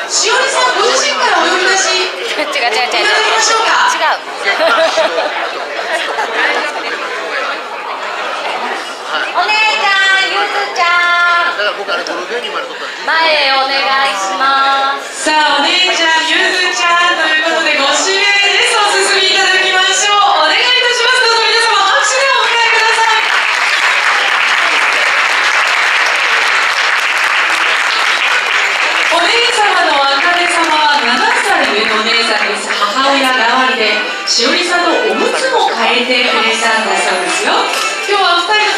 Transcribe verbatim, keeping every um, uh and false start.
しおりさんご自身からお呼び出し違う違う違う違う。 いただきましょうか。 違う。お姉ちゃん、ゆずちゃん。前へお願いします。 さあ、お姉ちゃん、ゆずちゃんということでご指名です。お進みいただきましょう。お願いいたします。どうぞ皆様拍手でお迎えください。お姉様のあかね様はななさい上のお姉さんです。母親代わりでしおりさんのおむつも変えてくれたんだそうですよ。今日はお二人